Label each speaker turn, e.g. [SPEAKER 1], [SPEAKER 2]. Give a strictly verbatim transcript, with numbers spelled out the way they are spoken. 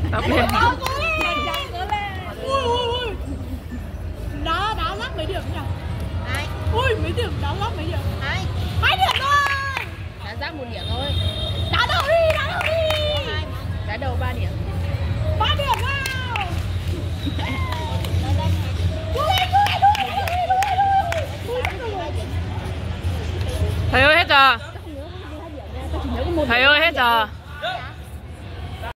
[SPEAKER 1] Tập lên.
[SPEAKER 2] Đá đá lắc mấy điểm nhỉ?
[SPEAKER 3] Hai.
[SPEAKER 2] Ui mấy điểm đá lắc mấy điểm?
[SPEAKER 3] Hai.
[SPEAKER 2] Hai điểm thôi.
[SPEAKER 3] Đá rác một điểm thôi.
[SPEAKER 2] Đá đầu đi, đá đầu đi.
[SPEAKER 3] Đá đầu ba điểm.
[SPEAKER 2] Ba điểm nào. Đu lên, đu lên, đu lên, đu lên, đu lên.
[SPEAKER 1] Thầy ơi hết giờ. Thầy ơi hết giờ.